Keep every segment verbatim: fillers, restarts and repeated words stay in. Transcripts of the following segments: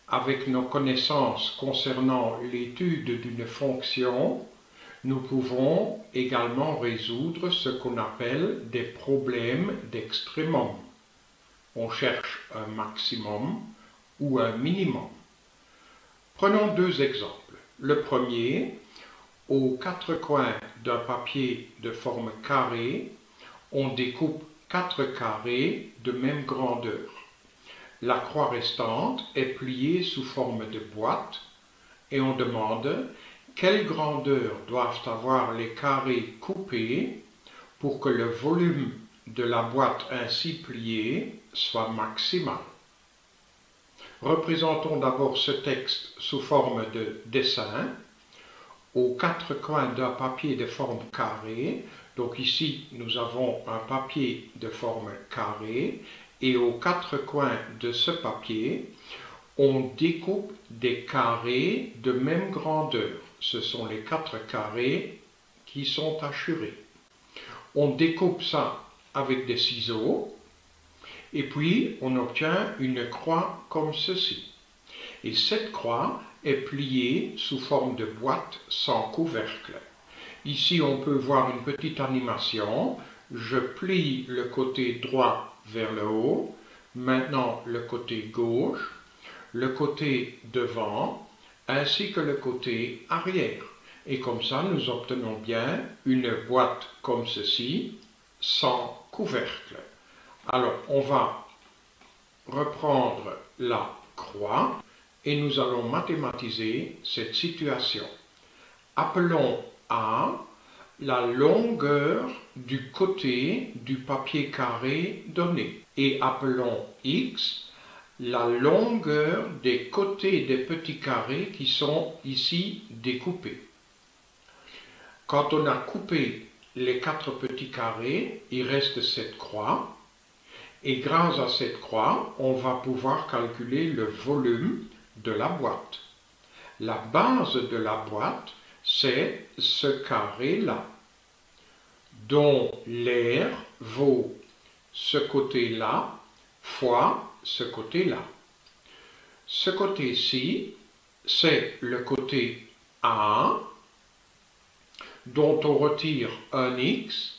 avec nos connaissances concernant l'étude d'une fonction, nous pouvons également résoudre ce qu'on appelle des problèmes d'extrémum. On cherche un maximum ou un minimum. Prenons deux exemples. Le premier, aux quatre coins d'un papier de forme carrée, on découpe quatre carrés de même grandeur. La croix restante est pliée sous forme de boîte et on demande quelle grandeur doivent avoir les carrés coupés pour que le volume de la boîte ainsi pliée soit maximal. Représentons d'abord ce texte sous forme de dessin. Aux quatre coins d'un papier de forme carrée, donc ici nous avons un papier de forme carrée, et aux quatre coins de ce papier, on découpe des carrés de même grandeur. Ce sont les quatre carrés qui sont hachurés. On découpe ça avec des ciseaux, et puis on obtient une croix comme ceci. Et cette croix est pliée sous forme de boîte sans couvercle. Ici, on peut voir une petite animation. Je plie le côté droit vers le haut, maintenant le côté gauche, le côté devant, ainsi que le côté arrière. Et comme ça, nous obtenons bien une boîte comme ceci, sans couvercle. Alors, on va reprendre la croix et nous allons mathématiser cette situation. Appelons A la longueur du côté du papier carré donné et appelons X la longueur des côtés des petits carrés qui sont ici découpés. Quand on a coupé les quatre petits carrés, il reste cette croix. Et grâce à cette croix, on va pouvoir calculer le volume de la boîte. La base de la boîte, c'est ce carré-là, dont l'air vaut ce côté-là fois ce côté-là. Ce côté-ci, c'est le côté A, dont on retire un X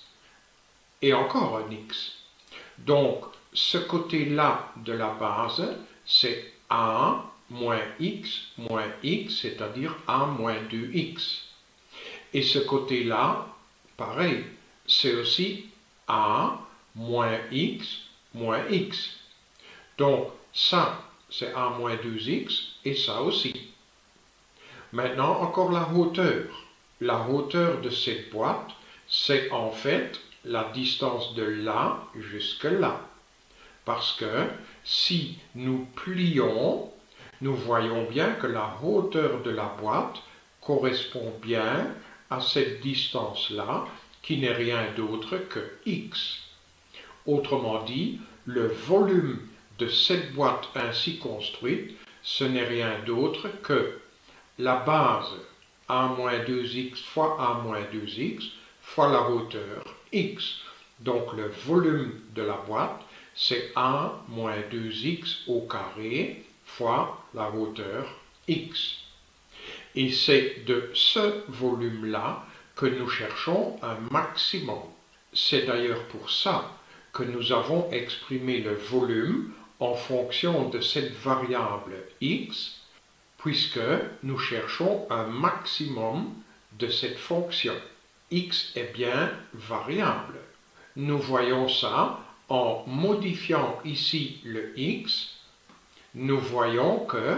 et encore un X. Donc, ce côté-là de la base, c'est A moins X moins X, c'est-à-dire A moins deux X. Et ce côté-là, pareil, c'est aussi A moins X moins X. Donc, ça, c'est A moins deux X et ça aussi. Maintenant, encore la hauteur. La hauteur de cette boîte, c'est en fait la distance de là jusque là. Parce que si nous plions, nous voyons bien que la hauteur de la boîte correspond bien à cette distance-là, qui n'est rien d'autre que X. Autrement dit, le volume de cette boîte ainsi construite, ce n'est rien d'autre que la base A moins deux X fois A moins deux X fois la hauteur X. Donc le volume de la boîte, c'est A moins deux X au carré fois la hauteur X. Et c'est de ce volume-là que nous cherchons un maximum. C'est d'ailleurs pour ça que nous avons exprimé le volume en fonction de cette variable X, puisque nous cherchons un maximum de cette fonction. X est bien variable. Nous voyons ça en modifiant ici le X. Nous voyons que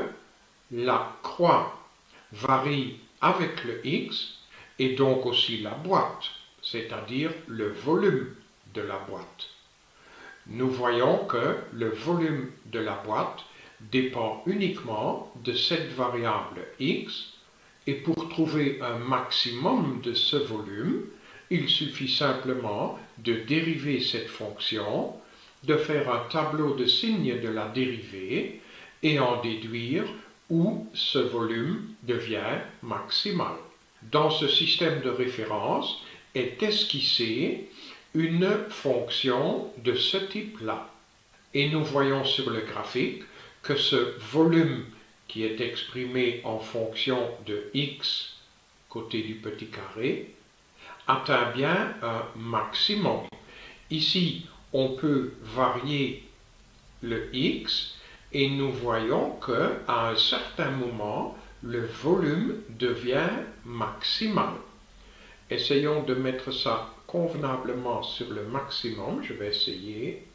la croix varie avec le X et donc aussi la boîte, c'est-à-dire le volume de la boîte. Nous voyons que le volume de la boîte dépend uniquement de cette variable X, et pour trouver un maximum de ce volume, il suffit simplement de dériver cette fonction, de faire un tableau de signes de la dérivée et en déduire où ce volume devient maximal. Dans ce système de référence est esquissée une fonction de ce type-là. Et nous voyons sur le graphique que ce volume qui est exprimé en fonction de x côté du petit carré, atteint bien un maximum. Ici, on peut varier le x et nous voyons qu'à un certain moment, le volume devient maximal. Essayons de mettre ça convenablement sur le maximum. Je vais essayer.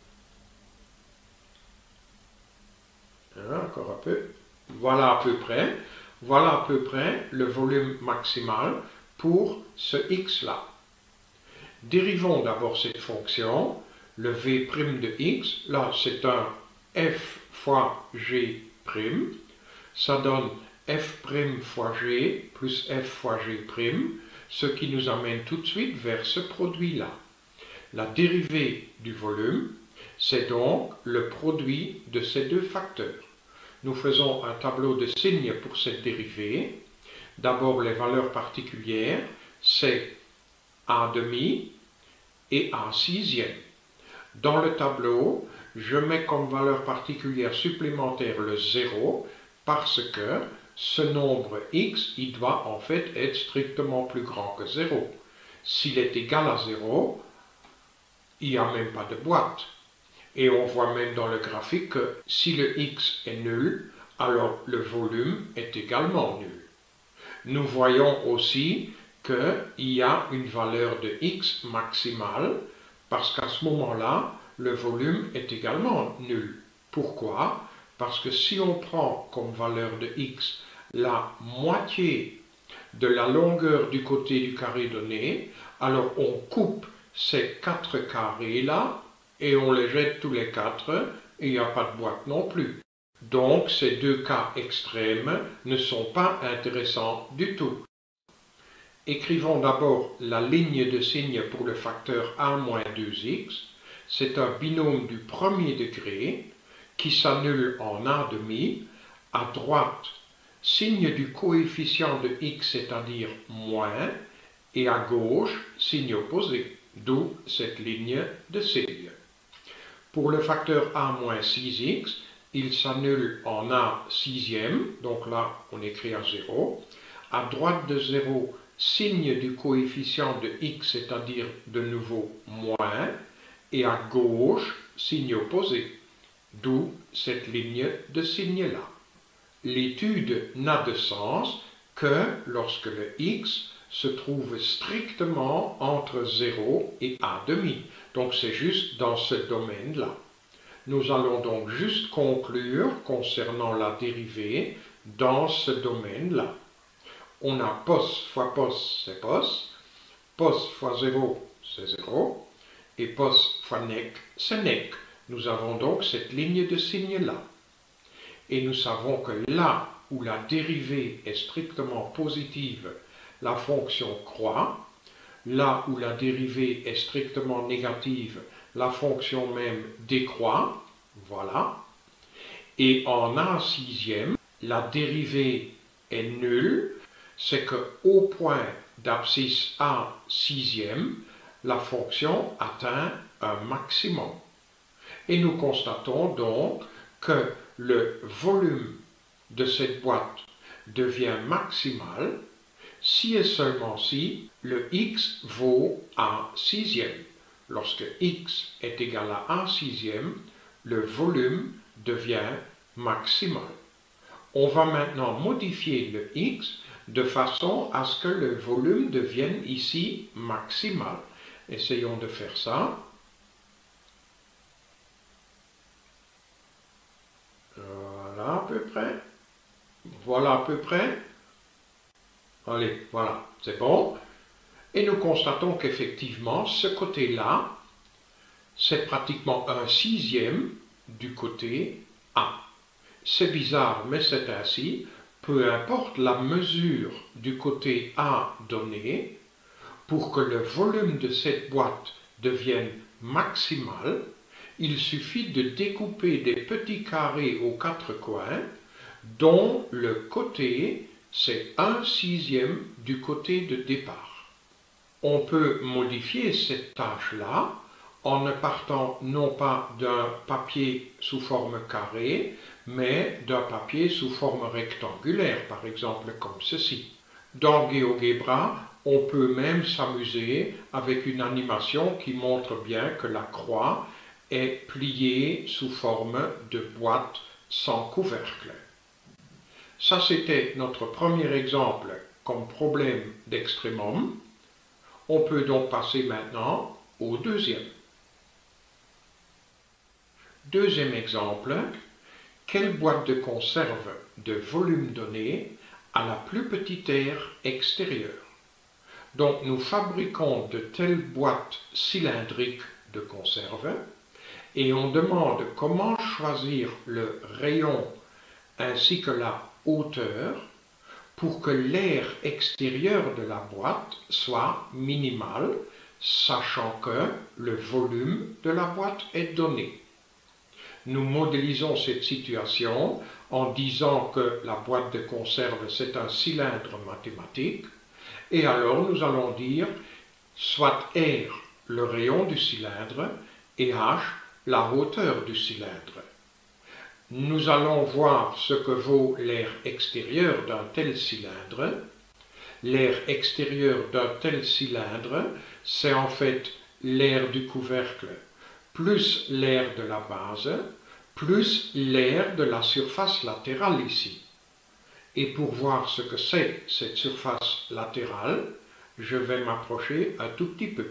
Encore un peu. Voilà à peu près. Voilà à peu près le volume maximal pour ce x-là. Dérivons d'abord cette fonction. Le v' de x, là c'est un f fois g'. Ça donne f' fois g plus f fois g', ce qui nous amène tout de suite vers ce produit-là. La dérivée du volume, c'est donc le produit de ces deux facteurs. Nous faisons un tableau de signes pour cette dérivée. D'abord, les valeurs particulières, c'est a demi et a sixième. Dans le tableau, je mets comme valeur particulière supplémentaire le zéro parce que ce nombre x, il doit en fait être strictement plus grand que zéro. S'il est égal à zéro, il n'y a même pas de boîte. Et on voit même dans le graphique que si le x est nul, alors le volume est également nul. Nous voyons aussi qu'il y a une valeur de x maximale, parce qu'à ce moment-là, le volume est également nul. Pourquoi? Parce que si on prend comme valeur de x la moitié de la longueur du côté du carré donné, alors on coupe ces quatre carrés-là et on les jette tous les quatre et il n'y a pas de boîte non plus. Donc ces deux cas extrêmes ne sont pas intéressants du tout. Écrivons d'abord la ligne de signe pour le facteur a moins deux x. C'est un binôme du premier degré qui s'annule en a demi. À droite, signe du coefficient de x, c'est-à-dire moins, et à gauche, signe opposé, d'où cette ligne de signe. Pour le facteur a moins six x, il s'annule en a sixième, donc là on écrit à zéro. À droite de zéro, signe du coefficient de x, c'est-à-dire de nouveau moins, et à gauche, signe opposé, d'où cette ligne de signe-là. L'étude n'a de sens que lorsque le x se trouve strictement entre zéro et a demi. Donc c'est juste dans ce domaine-là. Nous allons donc juste conclure concernant la dérivée dans ce domaine-là. On a pos fois pos, c'est pos. Pos fois zéro, c'est zéro. Et pos fois nec, c'est nec. Nous avons donc cette ligne de signe-là. Et nous savons que là où la dérivée est strictement positive, la fonction croît. Là où la dérivée est strictement négative, la fonction même décroît. Voilà. Et en a sixième, la dérivée est nulle. C'est qu'au point d'abscisse a sixième, la fonction atteint un maximum. Et nous constatons donc que le volume de cette boîte devient maximal si et seulement si le x vaut a sixième. Lorsque x est égal à a sixième, le volume devient maximal. On va maintenant modifier le x de façon à ce que le volume devienne ici maximal. Essayons de faire ça. Voilà à peu près. Voilà à peu près. Allez, voilà, c'est bon. Et nous constatons qu'effectivement, ce côté-là, c'est pratiquement un sixième du côté A. C'est bizarre, mais c'est ainsi. Peu importe la mesure du côté A donné, pour que le volume de cette boîte devienne maximal, il suffit de découper des petits carrés aux quatre coins, dont le côté, c'est un sixième du côté de départ. On peut modifier cette tâche-là en ne partant non pas d'un papier sous forme carrée, mais d'un papier sous forme rectangulaire, par exemple comme ceci. Dans GeoGebra, on peut même s'amuser avec une animation qui montre bien que la croix est pliée sous forme de boîte sans couvercle. Ça, c'était notre premier exemple comme problème d'extrémum. On peut donc passer maintenant au deuxième. Deuxième exemple, quelle boîte de conserve de volume donné a la plus petite aire extérieure? Donc nous fabriquons de telles boîtes cylindriques de conserve et on demande comment choisir le rayon ainsi que la hauteur pour que l'air extérieur de la boîte soit minimal, sachant que le volume de la boîte est donné. Nous modélisons cette situation en disant que la boîte de conserve c'est un cylindre mathématique et alors nous allons dire soit R le rayon du cylindre et H la hauteur du cylindre. Nous allons voir ce que vaut l'air extérieur d'un tel cylindre. L'air extérieur d'un tel cylindre, c'est en fait l'air du couvercle plus l'air de la base, plus l'air de la surface latérale ici. Et pour voir ce que c'est cette surface latérale, je vais m'approcher un tout petit peu.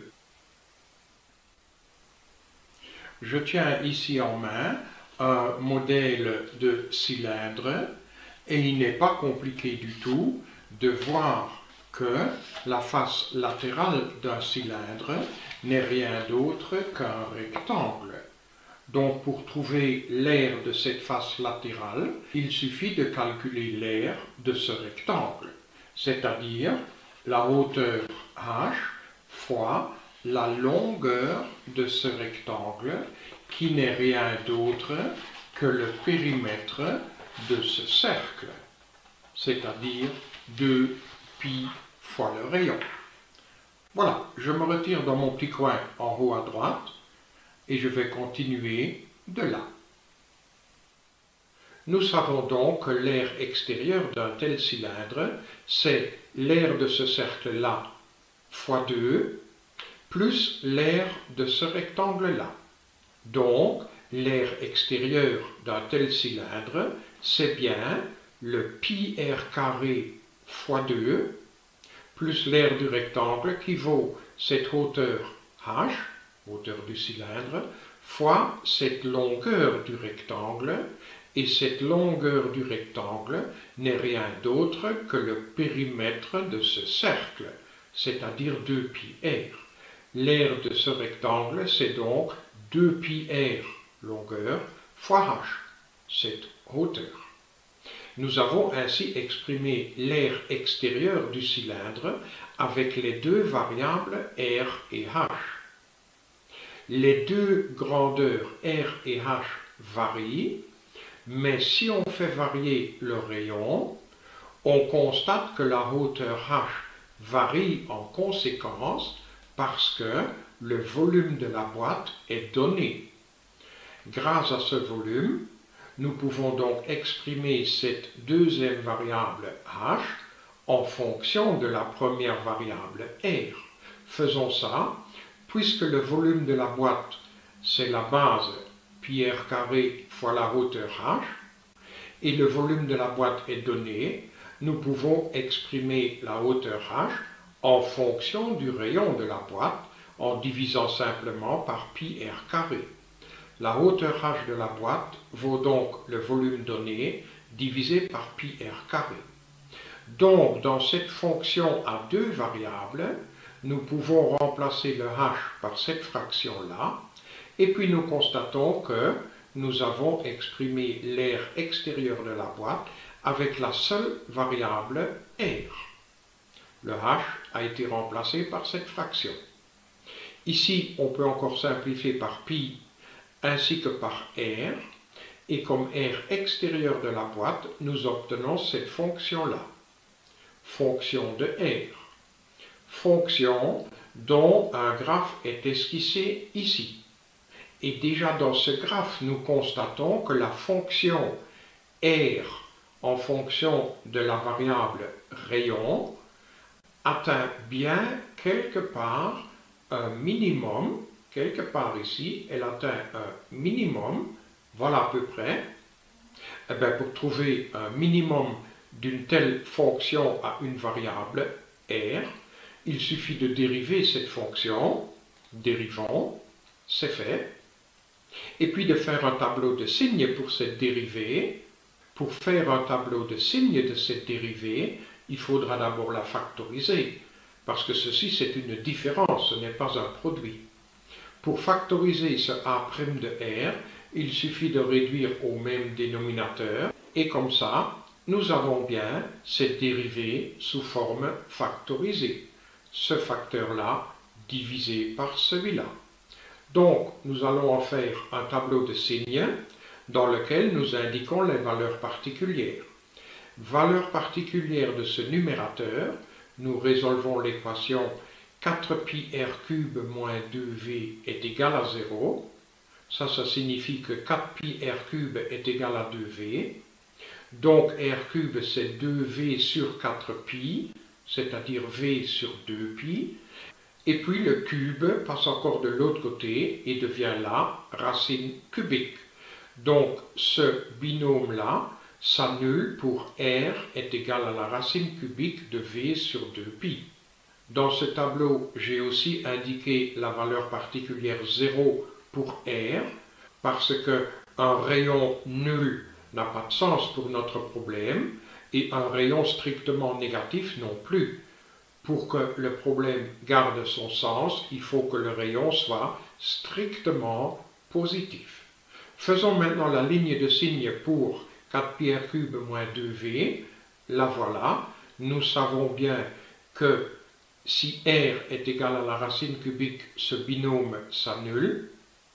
Je tiens ici en main un modèle de cylindre et il n'est pas compliqué du tout de voir que la face latérale d'un cylindre n'est rien d'autre qu'un rectangle. Donc pour trouver l'aire de cette face latérale, il suffit de calculer l'aire de ce rectangle, c'est-à-dire la hauteur H fois la longueur de ce rectangle qui n'est rien d'autre que le périmètre de ce cercle, c'est-à-dire deux pi fois le rayon. Voilà, je me retire dans mon petit coin en haut à droite et je vais continuer de là. Nous savons donc que l'air extérieur d'un tel cylindre, c'est l'air de ce cercle-là fois deux, plus l'air de ce rectangle-là. Donc, l'air extérieur d'un tel cylindre, c'est bien le pi r carré fois deux, plus l'air du rectangle qui vaut cette hauteur h, hauteur du cylindre, fois cette longueur du rectangle, et cette longueur du rectangle n'est rien d'autre que le périmètre de ce cercle, c'est-à-dire deux pi r. L'aire de ce rectangle, c'est donc deux pi r longueur fois h, cette hauteur. Nous avons ainsi exprimé l'aire extérieur du cylindre avec les deux variables r et h. Les deux grandeurs r et h varient, mais si on fait varier le rayon, on constate que la hauteur h varie en conséquence parce que le volume de la boîte est donné. Grâce à ce volume, nous pouvons donc exprimer cette deuxième variable h en fonction de la première variable r. Faisons ça, puisque le volume de la boîte, c'est la base pi r carré fois la hauteur h, et le volume de la boîte est donné, nous pouvons exprimer la hauteur h en fonction du rayon de la boîte en divisant simplement par pi r carré. La hauteur h de la boîte vaut donc le volume donné divisé par pi r carré. Donc, dans cette fonction à deux variables, nous pouvons remplacer le h par cette fraction-là, et puis nous constatons que nous avons exprimé l'aire extérieur de la boîte avec la seule variable r. Le h a été remplacé par cette fraction. Ici, on peut encore simplifier par pi ainsi que par r, et comme r extérieur de la boîte, nous obtenons cette fonction-là. Fonction de r. Fonction dont un graphe est esquissé ici. Et déjà dans ce graphe, nous constatons que la fonction R en fonction de la variable rayon atteint bien quelque part un minimum, quelque part ici, elle atteint un minimum, voilà à peu près. Eh bien, pour trouver un minimum d'une telle fonction à une variable R, il suffit de dériver cette fonction, dérivons, c'est fait, et puis de faire un tableau de signes pour cette dérivée. Pour faire un tableau de signes de cette dérivée, il faudra d'abord la factoriser, parce que ceci c'est une différence, ce n'est pas un produit. Pour factoriser ce A' de R, il suffit de réduire au même dénominateur, et comme ça, nous avons bien cette dérivée sous forme factorisée. Ce facteur-là divisé par celui-là. Donc, nous allons en faire un tableau de signes dans lequel nous indiquons les valeurs particulières. Valeur particulière de ce numérateur, nous résolvons l'équation quatre pi r cube moins deux v est égal à zéro. Ça, ça signifie que quatre pi r cube est égal à deux v. Donc, r cube, c'est deux v sur quatre pi, c'est-à-dire v sur deux pi. Et puis, le cube passe encore de l'autre côté et devient la racine cubique. Donc, ce binôme-là s'annule pour r est égal à la racine cubique de v sur deux pi. Dans ce tableau, j'ai aussi indiqué la valeur particulière zéro pour R, parce qu'un rayon nul n'a pas de sens pour notre problème, et un rayon strictement négatif non plus. Pour que le problème garde son sens, il faut que le rayon soit strictement positif. Faisons maintenant la ligne de signe pour quatre pi r cube moins deux v. La voilà. Nous savons bien que si R est égal à la racine cubique, ce binôme s'annule.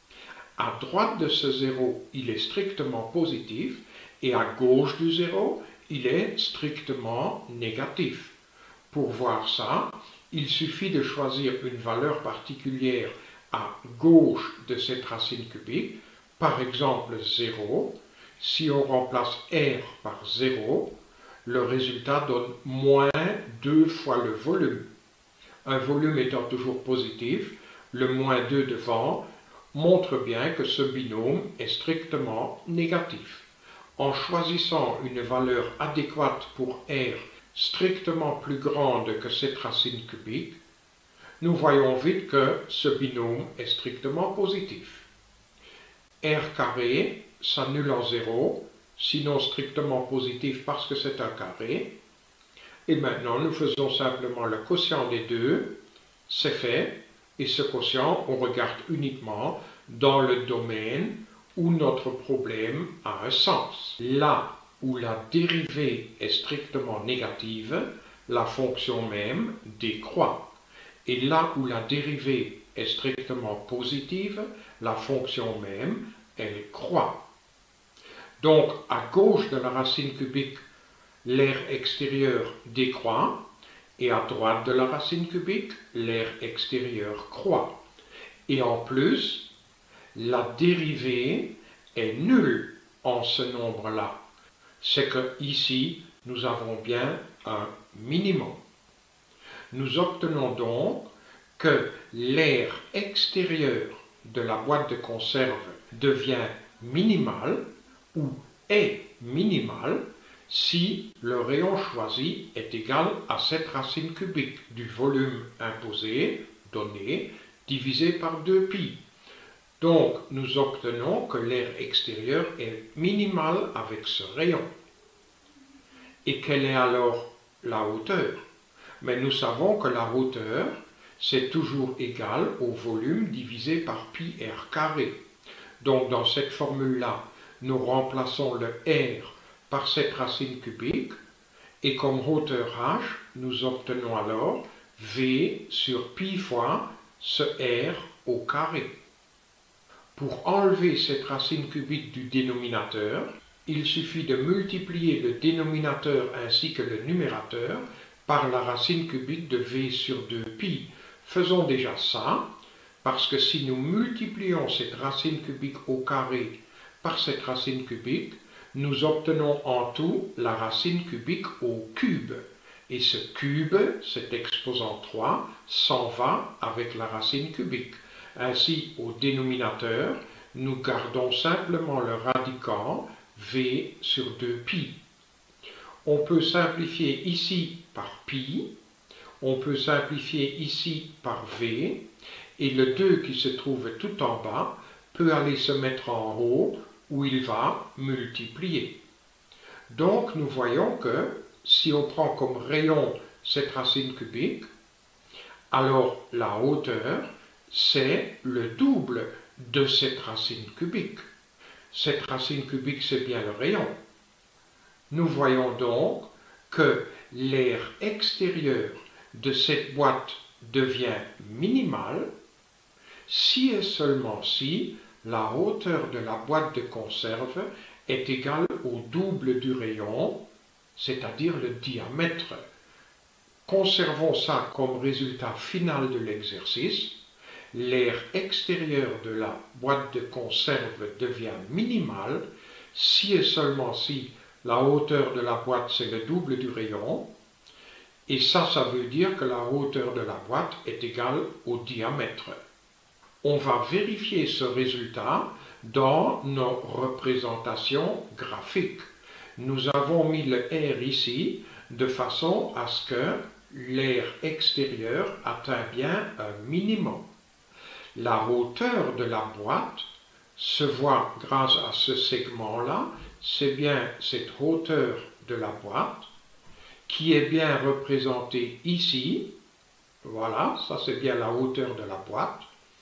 À droite de ce zéro, il est strictement positif, et à gauche du zéro, il est strictement négatif. Pour voir ça, il suffit de choisir une valeur particulière à gauche de cette racine cubique, par exemple zéro. Si on remplace R par zéro, le résultat donne moins deux fois le volume. Un volume étant toujours positif, le moins deux devant montre bien que ce binôme est strictement négatif. En choisissant une valeur adéquate pour R strictement plus grande que cette racine cubique, nous voyons vite que ce binôme est strictement positif. R carré s'annule en zéro, sinon strictement positif parce que c'est un carré. Et maintenant, nous faisons simplement le quotient des deux, c'est fait, et ce quotient, on regarde uniquement dans le domaine où notre problème a un sens. Là où la dérivée est strictement négative, la fonction même décroît. Et là où la dérivée est strictement positive, la fonction même, elle croît. Donc, à gauche de la racine cubique, l'aire extérieure décroît, et à droite de la racine cubique, l'aire extérieure croît. Et en plus, la dérivée est nulle en ce nombre-là. C'est que ici, nous avons bien un minimum. Nous obtenons donc que l'aire extérieure de la boîte de conserve devient minimale ou est minimale si le rayon choisi est égal à cette racine cubique du volume imposé, donné, divisé par deux pi. Donc, nous obtenons que l'aire extérieure est minimale avec ce rayon. Et quelle est alors la hauteur? Mais nous savons que la hauteur, c'est toujours égal au volume divisé par pi r carré. Donc, dans cette formule-là, nous remplaçons le r par cette racine cubique, et comme hauteur h, nous obtenons alors v sur pi fois ce r au carré. Pour enlever cette racine cubique du dénominateur, il suffit de multiplier le dénominateur ainsi que le numérateur par la racine cubique de v sur deux pi. Faisons déjà ça. Parce que si nous multiplions cette racine cubique au carré par cette racine cubique, nous obtenons en tout la racine cubique au cube. Et ce cube, cet exposant trois, s'en va avec la racine cubique. Ainsi, au dénominateur, nous gardons simplement le radicand v sur deux pi. On peut simplifier ici par pi, on peut simplifier ici par v, et le deux qui se trouve tout en bas peut aller se mettre en haut où il va multiplier. Donc nous voyons que si on prend comme rayon cette racine cubique, alors la hauteur c'est le double de cette racine cubique. Cette racine cubique c'est bien le rayon. Nous voyons donc que l'aire extérieur de cette boîte devient minimale si et seulement si la hauteur de la boîte de conserve est égale au double du rayon, c'est-à-dire le diamètre. Conservons ça comme résultat final de l'exercice. L'aire extérieure de la boîte de conserve devient minimale si et seulement si la hauteur de la boîte c'est le double du rayon. Et ça, ça veut dire que la hauteur de la boîte est égale au diamètre. On va vérifier ce résultat dans nos représentations graphiques. Nous avons mis le R ici de façon à ce que l'aire extérieure atteint bien un minimum. La hauteur de la boîte se voit grâce à ce segment-là, c'est bien cette hauteur de la boîte qui est bien représentée ici. Voilà, ça c'est bien la hauteur de la boîte.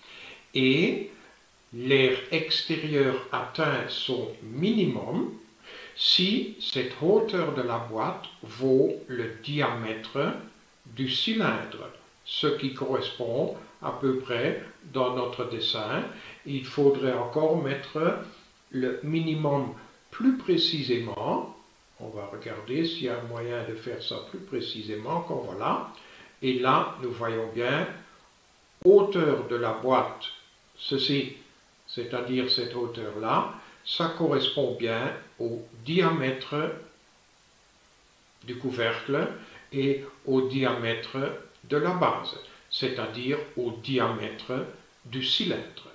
Et l'aire extérieure atteint son minimum si cette hauteur de la boîte vaut le diamètre du cylindre, ce qui correspond à peu près dans notre dessin. Il faudrait encore mettre le minimum plus précisément. On va regarder s'il y a un moyen de faire ça plus précisément, comme voilà. Et là, nous voyons bien hauteur de la boîte, ceci, c'est-à-dire cette hauteur-là, ça correspond bien au diamètre du couvercle et au diamètre de la base, c'est-à-dire au diamètre du cylindre.